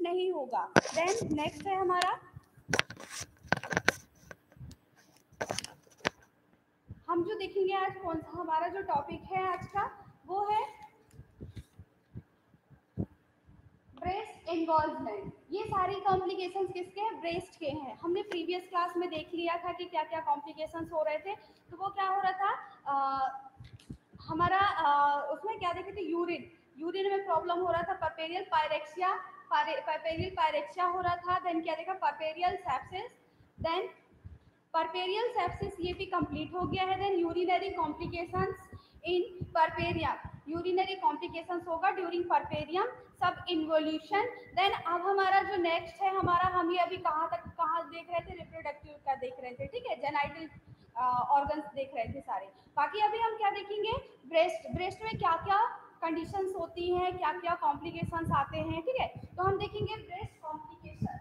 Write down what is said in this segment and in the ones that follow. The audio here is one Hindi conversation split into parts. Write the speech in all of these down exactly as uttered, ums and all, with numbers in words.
नहीं होगा। देन नेक्स्ट है हमारा, हम जो देखेंगे आज कौन सा हमारा जो टॉपिक है आज का वो है ब्रेस्ट एनगोल्जमेंट। ये सारी कॉम्प्लिकेशंस किसके हैं? ब्रेस्ट के हैं। हमने प्रीवियस क्लास में देख लिया था कि क्या क्या कॉम्प्लिकेशंस हो रहे थे। तो वो क्या हो रहा था, आ, हमारा आ, उसमें क्या देखे थे, यूरिन यूरिन में प्रॉब्लम हो रहा था, परपेरियल पायरेक्सिया परपेरियल पायरेक्सिया हो रहा था। देन क्या देखा, puerperal sepsis. Then puerperal sepsis ये भी कंप्लीट हो गया है। Then urinary complications in puerperium, urinary complications होगा during puerperium subinvolution. Then अब हमारा जो नेक्स्ट है हमारा, हम ये अभी कहाँ तक कहाँ देख रहे थे, रिप्रोडक्टिव का देख रहे थे, ठीक है, जेनाइटल ऑर्गन्स देख रहे थे सारे। बाकी अभी हम क्या देखेंगे, ब्रेस्ट ब्रेस्ट में क्या क्या कंडीशंस होती हैं, क्या क्या कॉम्प्लिकेशंस आते हैं, ठीक है। तो हम देखेंगे ब्रेस्ट कॉम्प्लिकेशन।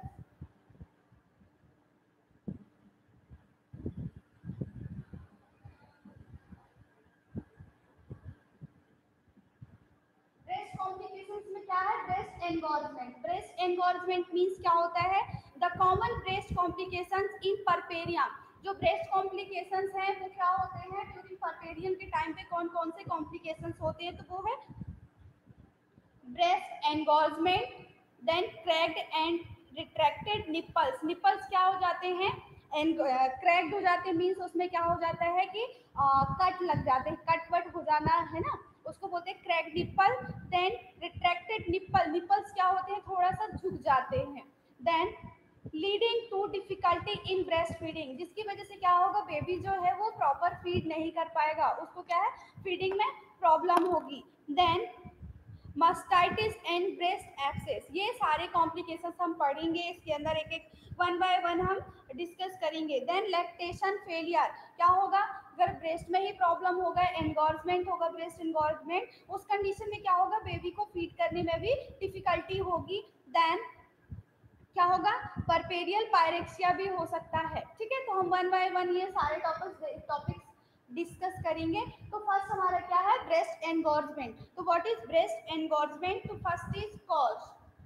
ब्रेस्ट कॉम्प्लिकेशंस में क्या है, breast engorgement. Breast engorgement means क्या होता है, the common breast complications in puerperium. जो ब्रेस्ट कॉम्प्लिकेशंस हैं वो क्या होते हैं ड्यूरिंग परपेरियम के टाइम पे, कौन कौन से कॉम्प्लिकेशंस होते हैं, तो वो है breast engorgement, then cracked and retracted nipples. Nipples क्या हो जाते हैं, क्रैक्ड हो जाते हैं, मीन्स उसमें क्या हो जाता है कि कट लग जाते हैं, कट वट हो जाना है ना, उसको बोलते हैं crack nipple. Then retracted nipple, nipples क्या होते हैं, थोड़ा सा झुक जाते हैं। Then leading to difficulty in breast feeding, जिसकी वजह से क्या होगा, बेबी जो है वो प्रॉपर फीड नहीं कर पाएगा, उसको क्या है फीडिंग में प्रॉब्लम होगी। Then mastitis and breast abscess, ये सारे कॉम्प्लिकेशंस हम पढ़ेंगे इसके अंदर, एक एक वन बाय वन हम डिस्कस करेंगे। देन लैक्टेशन फेलियर, क्या होगा, अगर ब्रेस्ट में ही प्रॉब्लम होगा, एनगोर्जमेंट होगा, ब्रेस्ट एनगोर्जमेंट, उस कंडीशन में क्या होगा, बेबी को फीड करने में भी डिफिकल्टी होगी। देन क्या होगा, परपेरियल पायरेक्सिया भी हो सकता है, ठीक है। तो हम वन बाय वन ये सारे टॉपिक्स टॉपिक्स डिस्कस करेंगे। तो फर्स्ट हमारा क्या है, ब्रेस्ट एनगोर्जमेंट। तो व्हाट इज ब्रेस्ट एनगोर्जमेंट, तो फर्स्ट इज कॉज,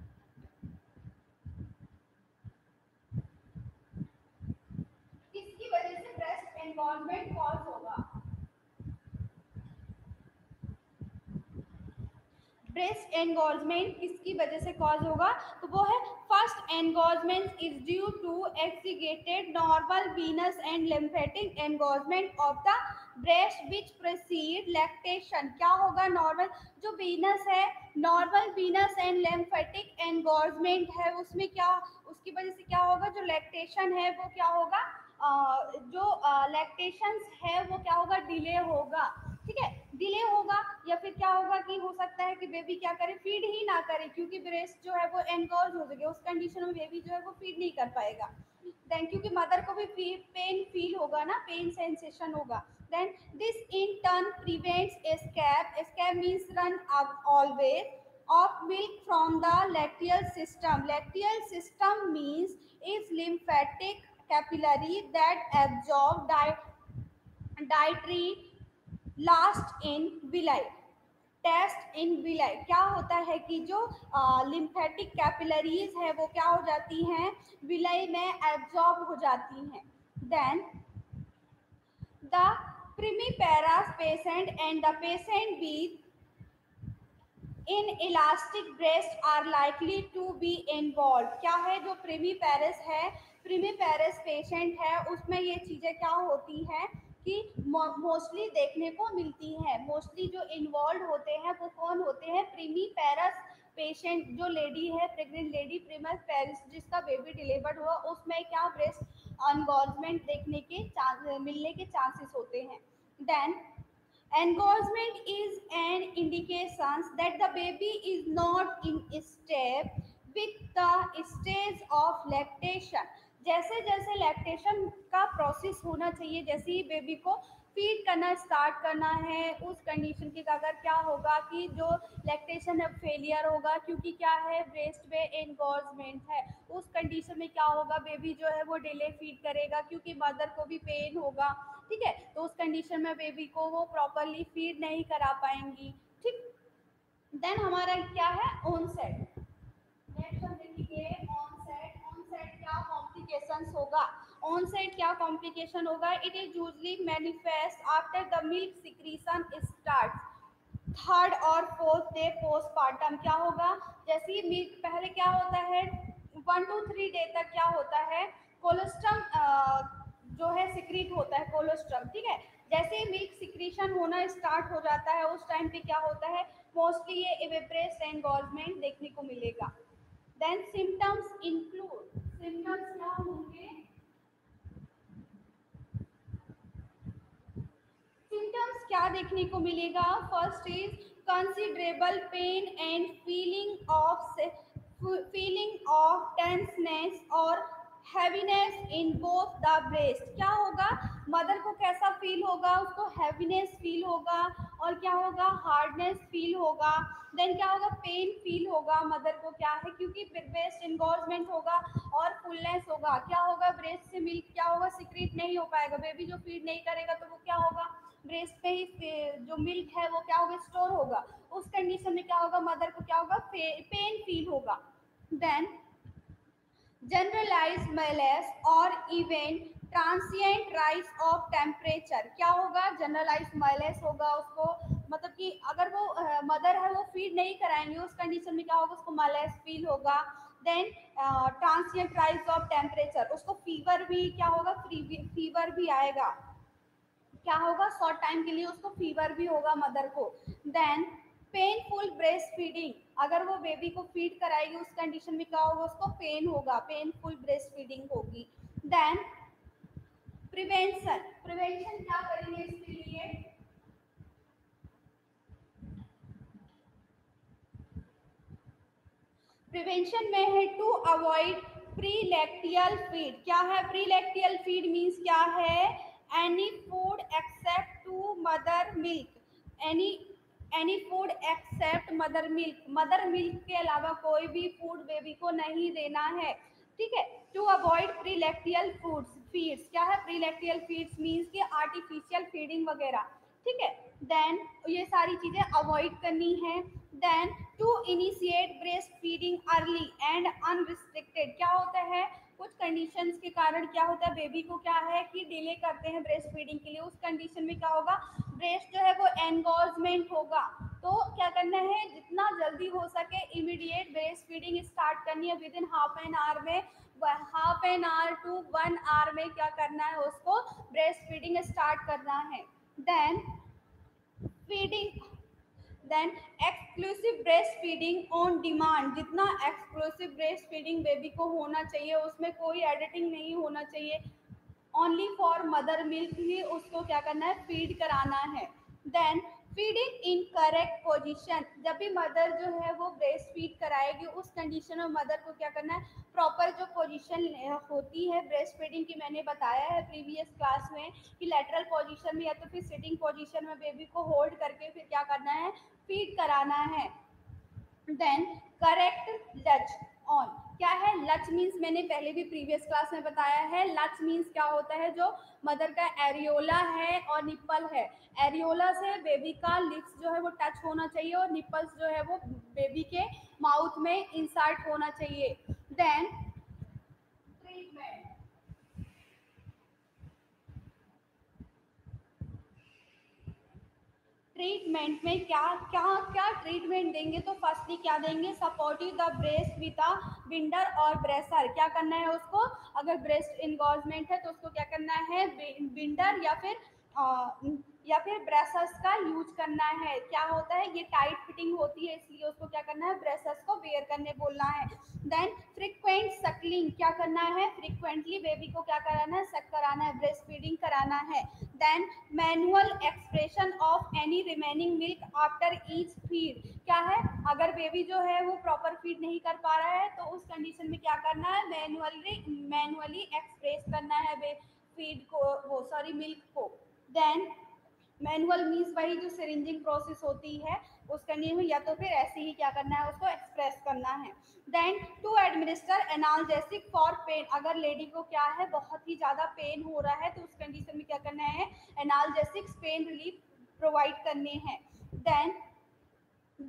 किसकी वजह से ब्रेस्ट एनगोर्जमेंट कॉज होगा, ब्रेस्ट एनगोर्जमेंट किसकी वजह से कॉज होगा, तो वो है first engorgement is due to exaggerated normal venous and lymphatic engorgement of the breast which precede lactation. क्या होगा, नॉर्मल जो वीनस है, normal venous and lymphatic engorgement है, उसमें क्या, उसकी वजह से क्या होगा, जो लैक्टेशन है वो क्या होगा, Uh, जो लैक्टेशन uh, है वो क्या होगा, डिले होगा, ठीक है, डिले होगा। या फिर क्या होगा कि हो सकता है कि बेबी क्या करे, फीड ही ना करे, क्योंकि ब्रेस्ट जो है वो एनगोर्ज हो जाएगी, उस कंडीशन में बेबी जो है वो फीड नहीं कर पाएगा। देन क्योंकि मदर को भी पेन फील होगा ना, पेन सेंसेशन होगा। Then this in turn prevents escape, escape means run always of milk from the lacteal system. Lacteal system means is lymphatic capillary that absorb di- dietary last in villi, test in villi. क्या होता है कि जो लिम्फेटिक कैपिलरीज है वो क्या हो जाती हैं, विलाई में एब्जॉर्ब हो जाती हैं। Then the primiparous patient and the patient with inelastic breast are likely to be involve. क्या है, जो प्रीमीपेरस है, प्रीमीपेरस पेशेंट है, उसमें ये चीज़ें क्या होती हैं कि मोस्टली देखने को मिलती है। मोस्टली जो इन्वॉल्व होते हैं वो कौन होते हैं, प्रीमीपेरस पेशेंट, जो लेडी है, प्रेग्नेंट लेडी, प्रीमीपेरस जिसका बेबी डिलीवर्ड हुआ, उसमें क्या ब्रेस्ट एनगोर्जमेंट देखने के चांस मिलने के चांसेस होते हैं। Then engorgement is an indication that the baby is not in step with the stage of lactation। जैसे जैसे लैक्टेशन का प्रोसेस होना चाहिए, जैसे ही बेबी को फीड करना स्टार्ट करना है, उस कंडीशन के अगर क्या होगा कि जो लैक्टेशन अब फेलियर होगा, क्योंकि क्या है ब्रेस्ट में एनगोर्जमेंट है, उस कंडीशन में क्या होगा, बेबी जो है वो डिले फीड करेगा, क्योंकि मदर को भी पेन होगा, ठीक है। तो उस कंडीशन में बेबी को वो प्रॉपरली फीड नहीं करा पाएंगी, ठीक। देन हमारा क्या है, ऑनसेट। नेक्स्ट हम देखेंगे ऑनसेट। ऑनसेट क्या कॉम्प्लिकेशंस होगा? ऑनसेट क्या कॉम्प्लिकेशन होगा? It is usually manifest after the milk secretion start third or fourth day postpartum. क्या होगा? जैसे ही मिल्क पहले क्या होता है, वन टू थ्री डे तक क्या होता है, कोलेस्ट्रम जो है सिक्रीट होता है, कोलेस्ट्रम, ठीक है। जैसे ही मिल्क सिक्रीशन होना स्टार्ट हो जाता है उस टाइम पे क्या होता है, मोस्टली ये इवेपरेस एंगोर्जमेंट देखने को मिलेगा। देन सिम्टम्स इंक्लूड, सिम्टम्स क्या होंगे? सिम्टम्स क्या देखने को मिलेगा? First is considerable pain and feeling of feeling of tenseness और heaviness in both the breast. क्या होगा? मदर को कैसा फील होगा? उसको हैवीनेस फील होगा और क्या होगा, हार्डनेस फील होगा। देन क्या होगा, पेन फील होगा मदर को। क्या है? क्योंकि ब्रेस्ट इनगोर्जमेंट होगा और फुलनेस होगा। क्या होगा, ब्रेस्ट से मिल्क क्या होगा, सिक्रीट नहीं हो पाएगा। बेबी जो फीड नहीं करेगा तो वो क्या होगा, ब्रेस्ट पे ही जो मिल्क है वो क्या होगा, स्टोर होगा। उस कंडीशन में क्या होगा, मदर को क्या होगा, पेन फील होगा। देन जनरलाइज मैलेस और event transient rise of temperature. क्या होगा, जनरलाइज मैलेस होगा उसको, मतलब कि अगर वो मदर है वो फीड नहीं कराएंगे उस कंडीशन में क्या होगा, उसको मैलेस फील होगा। Then transient rise of temperature, उसको फीवर भी क्या होगा, फीवर भी आएगा। क्या होगा, शॉर्ट टाइम के लिए उसको फीवर भी होगा मदर को। देन पेनफुल ब्रेस्ट फीडिंग, अगर वो बेबी को फीड कराएगी उस कंडीशन में क्या होगा, उसको पेन होगा, पेनफुल ब्रेस्ट फीडिंग होगी। देन प्रिवेंशन, प्रिवेंशन क्या करेंगे इसके लिए? प्रिवेंशन में है टू अवॉइड प्रीलैक्टियल फीड। क्या है प्रीलैक्टियल फीड? मीन्स क्या है, any food except to mother milk, any any food except mother milk, mother milk के अलावा कोई भी फूड बेबी को नहीं देना है, ठीक है। To avoid prelacteal foods feeds, क्या है प्रीलैक्टियल फीड्स? मीन्स कि आर्टिफिशियल फीडिंग वगैरह, ठीक है। देन ये सारी चीजें अवॉइड करनी है। Then to initiate breast feeding early and unrestricted. क्या होता है, कुछ कंडीशंस के कारण क्या होता है, बेबी को क्या है कि डिले करते हैं ब्रेस्ट फीडिंग के लिए। उस कंडीशन में क्या होगा, ब्रेस्ट जो है वो एनगोर्जमेंट होगा। तो क्या करना है, जितना जल्दी हो सके इमीडिएट ब्रेस्ट फीडिंग स्टार्ट करनी है। Within half an hour में, half an hour to one hour में क्या करना है, उसको ब्रेस्ट फीडिंग स्टार्ट करना है। Then feeding, then exclusive breast feeding on demand, जितना एक्सक्लूसिव ब्रेस्ट फीडिंग बेबी को होना चाहिए उसमें कोई एडिटिंग नहीं होना चाहिए, ओनली फॉर मदर मिल्क ही उसको क्या करना है, फीड कराना है। Then feeding in correct position, जब भी मदर जो है वो ब्रेस्ट फीड कराएगी उस कंडीशन में मदर को क्या करना है, प्रॉपर जो पोजीशन होती है ब्रेस्ट फीडिंग की, मैंने बताया है प्रीवियस क्लास में कि लेटरल पोजीशन में या तो फिर सिटिंग पोजीशन में बेबी को होल्ड करके फिर क्या करना है, फीड कराना है। देन करेक्ट लच ऑन, क्या है लच मीन्स, मैंने पहले भी प्रीवियस क्लास में बताया है। लच मीन्स क्या होता है, जो मदर का एरियोला है और निप्पल है, एरियोला से बेबी का लिप्स जो है वो टच होना चाहिए और निप्पल्स जो है वो बेबी के माउथ में इंसर्ट होना चाहिए। देन ट्रीटमेंट, ट्रीटमेंट में क्या क्या क्या ट्रीटमेंट देंगे, तो फर्स्टली क्या देंगे, supportive the breast with a binder और ब्रेसर। क्या करना है उसको, अगर ब्रेस्ट इनगोर्जमेंट है तो उसको क्या करना है, बिंडर या फिर आ, या फिर ब्रेसर्स का यूज करना है। क्या होता है, ये टाइट फिटिंग होती है इसलिए उसको क्या करना है, ब्रेसर्स को वेयर करने बोलना है। देन फ्रीक्वेंट सकलिंग, क्या करना है, फ्रीक्वेंटली बेबी को क्या कराना है, सक कराना है, ब्रेस्ट फीडिंग कराना है। Then manual expression of any remaining milk after each feed, क्या है, अगर बेबी जो है वो प्रॉपर फीड नहीं कर पा रहा है तो उस कंडीशन में क्या करना है, मैनुअली मैनुअली एक्सप्रेस करना है फीड को, वो सॉरी मिल्क को। देन मैनुअल मीन्स वही जो सिरिंजिंग प्रोसेस होती है उस कंडीशन में, या तो फिर ऐसे ही क्या करना है, उसको एक्सप्रेस करना है। Then to administer analgesic for pain, अगर लेडी को क्या है बहुत ही ज़्यादा पेन हो रहा है तो उस कंडीशन में क्या करना है, एनाल्जेसिक्स पेन रिलीफ प्रोवाइड करने हैं। Then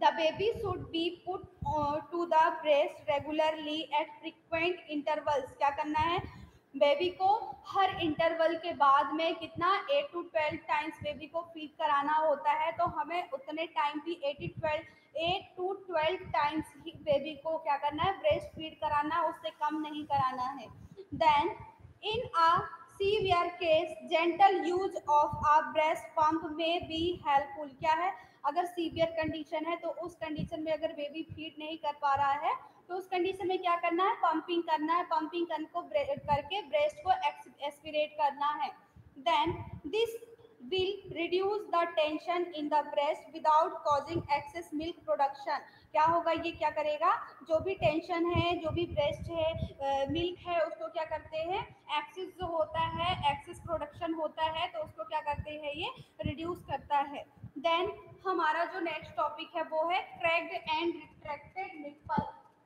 The baby should be put uh, to the breast regularly at frequent intervals. क्या करना है, बेबी को हर इंटरवल के बाद में कितना eight to twelve times baby को फीड कराना होता है, तो हमें उतने टाइम भी eighty twelve eight to twelve times ही बेबी को क्या करना है, ब्रेस्ट फीड कराना है, उससे कम नहीं कराना है. Then in a severe case gentle use of a breast pump may be helpful. क्या है, अगर सीवियर कंडीशन है तो उस कंडीशन में अगर बेबी फीड नहीं कर पा रहा है तो उस कंडीशन में क्या करना है, पंपिंग करना है. पंपिंग कर को करके ब्रेस्ट को एक्सपिरेट करना है. Then this will reduce the tension in the breast without causing excess milk production. क्या होगा, ये क्या करेगा, जो भी टेंशन है, जो भी ब्रेस्ट है, मिल्क है, उसको क्या करते हैं, एक्सेस जो होता है, एक्सेस प्रोडक्शन होता है, तो उसको क्या करते हैं, ये रिड्यूस करता है. देन हमारा जो नेक्स्ट टॉपिक है वो है cracked and retracted nipple.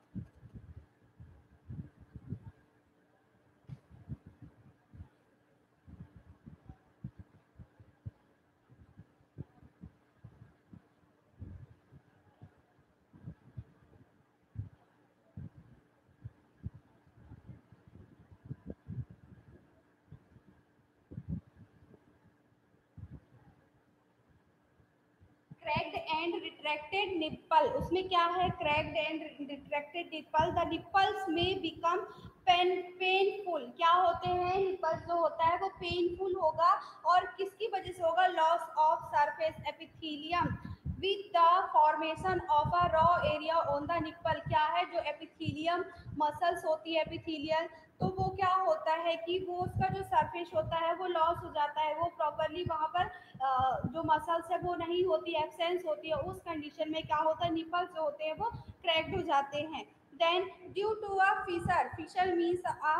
Cracked and retracted nipple, उसमें क्या है, cracked and retracted nipple. The nipples may become pain painful. क्या होते हैं, निप्पल्स जो होता है वो पेनफुल होगा, और किसकी वजह से होगा, loss of surface epithelium with the formation of a raw area on the nipple. क्या है, जो एपिथेलियम मसल्स होती है, एपिथेलियल, तो वो क्या होता है कि वो उसका जो सरफेस होता है वो लॉस हो जाता है, वो प्रॉपरली वहाँ पर अ, जो मसल्स है वो नहीं होती, एब्सेंस होती है. उस कंडीशन में क्या होता है, निपल्स जो होते हैं वो क्रैक्ड हो जाते हैं. Then due to a fissure, fissure means a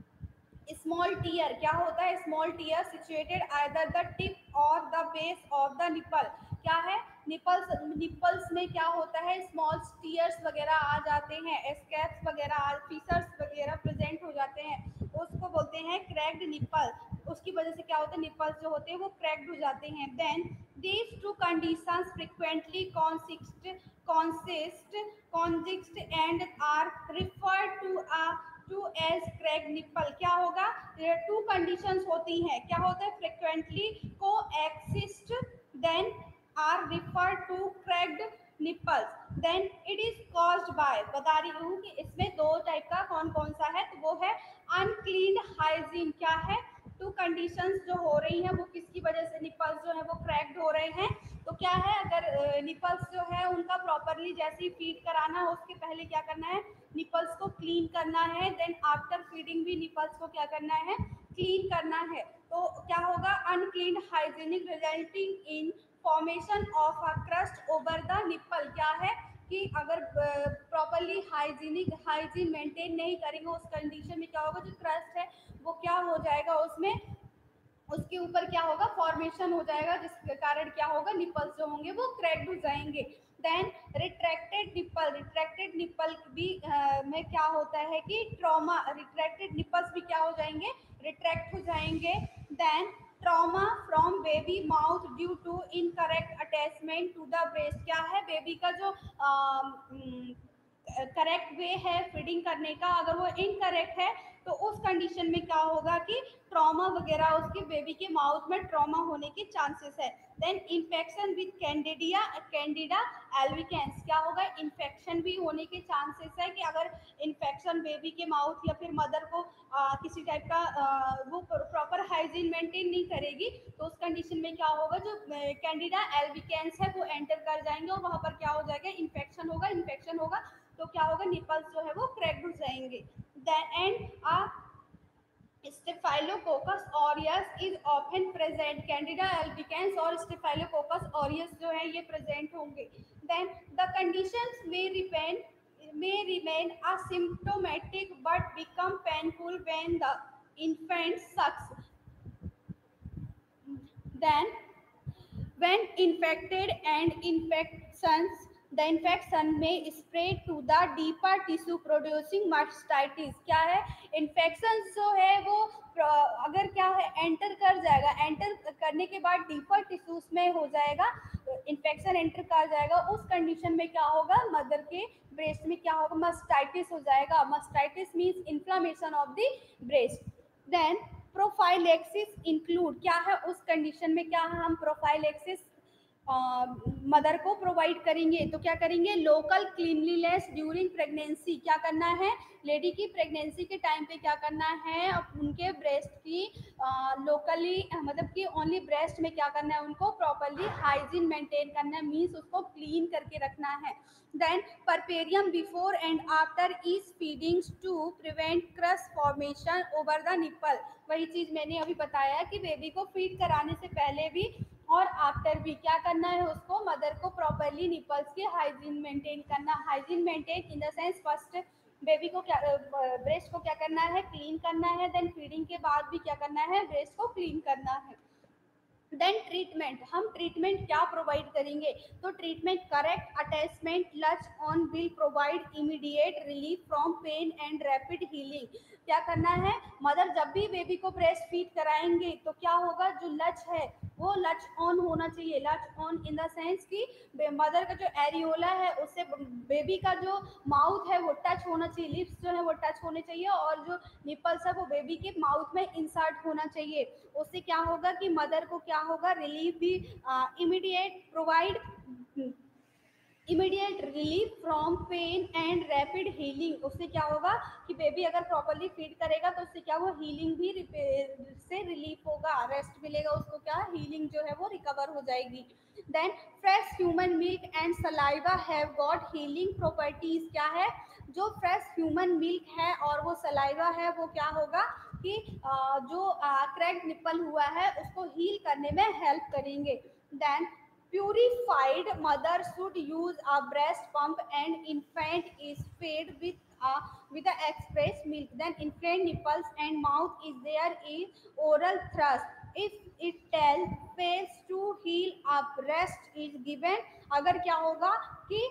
small tear. क्या होता है, small tear situated either the tip और the base of the nipple. क्या है, निपल्स निपल्स में क्या होता है, स्मॉल टीयर्स वगैरह आ जाते हैं, स्कैप्स वगैरह, फीसर्स वगैरह प्रेजेंट हो जाते हैं, उसको बोलते हैं क्रैक्ड निपल. उसकी वजह से क्या होता है, निपल्स जो होते हैं वो क्रैक्ड हो जाते हैं. Then these two conditions frequently consist consist consist and are referred to a to as cracked nipple. क्या होगा, टू कंडीशंस होती हैं, क्या होता है, frequently coexist, then are refer to cracked nipples. Then it is caused by, बता रही हूँ कि इसमें दो टाइप का कौन कौन सा है, तो वो है अनक्लीन हाइजीन. क्या है, टू कंडीशंस जो हो रही हैं वो किसकी वजह से निप्पल्स जो है वो क्रैक्ड हो रहे हैं, तो क्या है, अगर निप्पल्स जो है उनका प्रॉपरली जैसे ही फीड कराना हो उसके पहले क्या करना है, निपल्स को क्लीन करना है. देन आफ्टर फीडिंग भी निपल्स को क्या करना है, क्लीन करना है. तो क्या होगा, unclean hygienic resulting in formation of a crust over the nipple. क्या है कि अगर प्रॉपरली हाइजीनिक हाइजीन मेंटेन नहीं करेंगे उस कंडीशन में क्या होगा, जो क्रस्ट है वो क्या हो जाएगा, उसमें उसके ऊपर क्या होगा, फॉर्मेशन हो जाएगा, जिसके कारण क्या होगा, निपल्स जो होंगे वो क्रैक्ड हो जाएंगे. Then retracted nipple, retracted nipple भी uh, में क्या होता है कि ट्रॉमा, रिट्रैक्टेड निप्पल्स भी क्या हो जाएंगे, रिट्रैक्ट हो जाएंगे. Then trauma from baby mouth due to incorrect attachment to the breast. क्या है, बेबी का जो करेक्ट वे है फीडिंग करने का, अगर वो इनकरेक्ट है तो उस कंडीशन में क्या होगा कि ट्रॉमा वगैरह उसके बेबी के माउथ में ट्रॉमा होने के चांसेस है. Then infection with candidia candida albicans. क्या होगा, इन्फेक्शन भी होने के चांसेस है कि अगर इन्फेक्शन बेबी के माउथ या फिर मदर को आ, किसी टाइप का आ, वो प्रॉपर हाइजीन मेंटेन नहीं करेगी तो उस कंडीशन में क्या होगा, जो कैंडिडा एल्बिकेंस है वो एंटर कर जाएंगे और वहाँ पर क्या हो जाएगा, इन्फेक्शन होगा. इन्फेक्शन होगा तो क्या होगा, निपल्स जो है वो क्रैक्ड हो जाएंगे. And ah Staphylococcus aureus is often present. Candida albicans और Staphylococcus aureus जो है ये present होंगे. Then the conditions may remain may remain asymptomatic but become painful when the infant sucks. Then when infected and infections the infection may spread to the deeper tissue producing mastitis. क्या है, इन्फेक्शन जो है वो अगर क्या है एंटर कर जाएगा, एंटर करने के बाद डीपर टिश्यूज में हो जाएगा, इन्फेक्शन एंटर कर जाएगा, उस कंडीशन में क्या होगा, मदर के ब्रेस्ट में क्या होगा, मास्टाइटिस हो जाएगा। Mastitis means inflammation of the breast. Then prophylaxis include, क्या है उस कंडीशन में, क्या है हम प्रोफाइलेक्सिस मदर को प्रोवाइड करेंगे। तो क्या करेंगे, लोकल क्लीनलीनेस ड्यूरिंग प्रेगनेंसी, क्या करना है लेडी की प्रेगनेंसी के टाइम पे क्या करना है, उनके ब्रेस्ट की लोकली मतलब कि ओनली ब्रेस्ट में क्या करना है, उनको प्रॉपरली हाइजीन मेंटेन करना है, मीन्स उसको क्लीन करके रखना है। Then puerperium before and after each feedings to prevent crust formation over the nipple. वही चीज़ मैंने अभी बताया कि बेबी को फीड कराने से पहले भी और आफ्टर भी क्या करना है, उसको मदर को प्रॉपरली निपल्स की हाइजीन मेंटेन करना। Hygiene maintain in the sense first baby को क्या, ब्रेस्ट को क्या करना है, क्लीन करना है। देन फीडिंग के बाद भी क्या करना है, ब्रेस्ट को क्लीन करना है। देन ट्रीटमेंट, हम ट्रीटमेंट क्या प्रोवाइड करेंगे, तो treatment correct attachment latch on will provide immediate relief from pain and rapid healing. क्या करना है, मदर जब भी बेबी को ब्रेस्ट फीड कराएंगे तो क्या होगा, जो लच है वो लच ऑन होना चाहिए। Latch on in the sense कि मदर का जो एरियोला है उससे बेबी का जो माउथ है वो टच होना चाहिए, लिप्स जो है वो टच होने चाहिए, और जो निपल्स है वो बेबी के माउथ में इंसर्ट होना चाहिए। उससे क्या होगा कि मदर को क्या होगा, रिलीफ भी immediate provide immediate relief from pain and rapid healing. उससे क्या होगा कि बेबी अगर प्रॉपरली फीड करेगा तो उससे क्या होगा, हीलिंग भी से रिलीफ होगा, रेस्ट मिलेगा उसको, क्या हीलिंग जो है वो रिकवर हो जाएगी। Then fresh human milk and saliva have got healing properties. क्या है, जो फ्रेश ह्यूमन मिल्क है और वो सलाइवा है वो क्या होगा कि जो क्रैक्ड निप्पल हुआ है उसको हील करने में हेल्प करेंगे। Then purified mother should use a breast pump and infant is fed with a with the express milk. Then infant nipples and mouth is there is oral thrust if it tell fails to heal a breast is given। अगर क्या होगा कि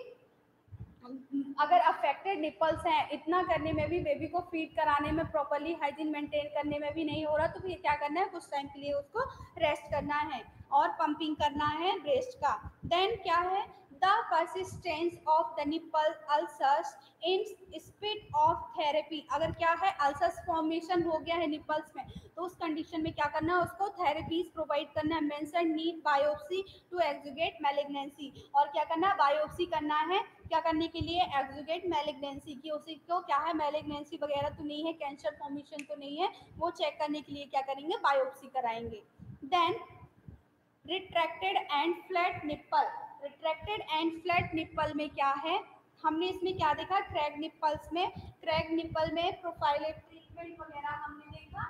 अगर अफेक्टेड निपल्स हैं, इतना करने में भी बेबी को फीड कराने में प्रॉपरली हाइजीन मेंटेन करने में भी नहीं हो रहा, तो फिर क्या करना है, कुछ टाइम के लिए उसको रेस्ट करना है और पंपिंग करना है ब्रेस्ट का। देन क्या है, the persistence of the nipple ulcers in spite of therapy. अगर क्या है अल्सर्स फॉर्मेशन हो गया है निपल्स में तो उस कंडीशन में क्या करना है, उसको थेरेपीज प्रोवाइड करना है। Mention need biopsy to exclude malignancy, और क्या करना है, बायोप्सी करना है, क्या करने के लिए, एक्सुगेट मैलिग्नेंसी की, उसी को क्या है मैलिग्नेंसी वगैरह तो नहीं है, कैंसर फॉर्मेशन तो नहीं है, वो चेक करने के लिए क्या करेंगे, बायोप्सी कराएंगे। Then retracted and flat nipple. Retracted and flat nipple में क्या है, हमने इसमें क्या देखा, क्रैक निप्पल्स में, क्रैक निप्पल में प्रोफाइल ट्रीटमेंट वगैरह हमने देखा।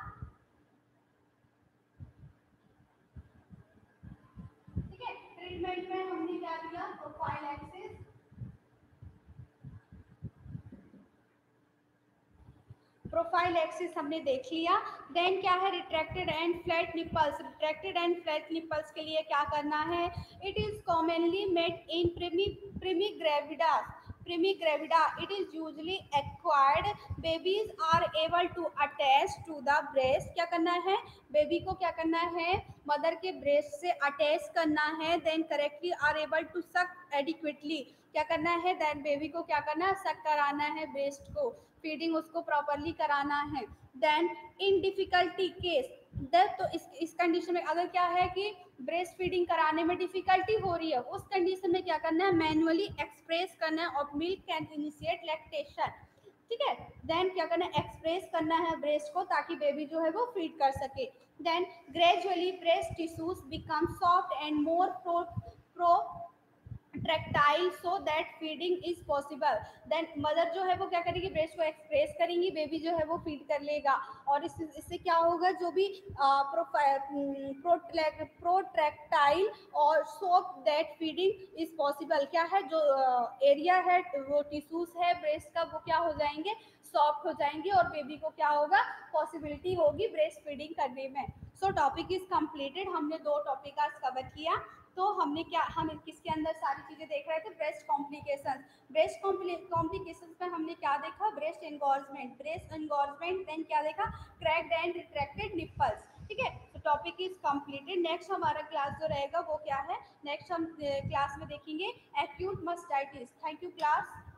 ठीक है, ट्रीटमेंट में हमने क्या दिया, प्रोफाइल एक्सिस, प्रोफाइल एक्सिस हमने देख लिया। देन क्या है, retracted and flat nipples. Retracted and flat nipples के लिए क्या करना है, it is commonly met in primi primigravida primigravida it is usually acquired. Babies are able to attach to the breast. क्या करना है, बेबी को क्या करना है, मदर के ब्रेस्ट से अटैच करना है। Then correctly are able to suck adequately. क्या करना है, देन बेबी को क्या करना है, सक कराना है ब्रेस्ट को, फीडिंग उसको प्रॉपरली कराना है। देन इन डिफिकल्टी केस, तो इस इस कंडीशन में अगर क्या है कि ब्रेस्ट फीडिंग कराने में डिफिकल्टी हो रही है, उस कंडीशन में क्या करना है, मैनुअली एक्सप्रेस करना है और मिल्क कैन इनिशिएट लैक्टेशन। ठीक है, देन क्या करना है, एक्सप्रेस करना है ब्रेस्ट को ताकि बेबी जो है वो फीड कर सके। Then gradually breast tissues become soft and more pro protractile so that feeding is possible. Then mother जो है वो क्या करेगी, ब्रेस्ट को एक्सप्रेस करेंगी, बेबी जो है वो फीड कर लेगा, और इस इससे क्या होगा, जो भी प्रोट्रैक्टाइल और so that feeding is possible. क्या है, जो एरिया uh, है वो टिश्यूज है ब्रेस्ट का, वो क्या हो जाएंगे, सॉफ्ट हो जाएंगे, और बेबी को क्या होगा, पॉसिबिलिटी होगी ब्रेस्ट फीडिंग करने में। So topic is completed. हमने दो टॉपिक आज कवर किया। तो हमने क्या हम किसके अंदर सारी चीज़ें देख रहे थे, ब्रेस्ट कॉम्प्लिकेशन। ब्रेस्ट कॉम्प्लिकेशन में हमने क्या देखा, breast engorgement, breast engorgement, then क्या देखा, क्रैक्ड एंड रिट्रैक्टेड निप्पल्स। ठीक है, तो टॉपिक इज कंप्लीटेड। नेक्स्ट हमारा क्लास जो रहेगा वो क्या है, नेक्स्ट हम क्लास में देखेंगे acute mastitis. Thank you class.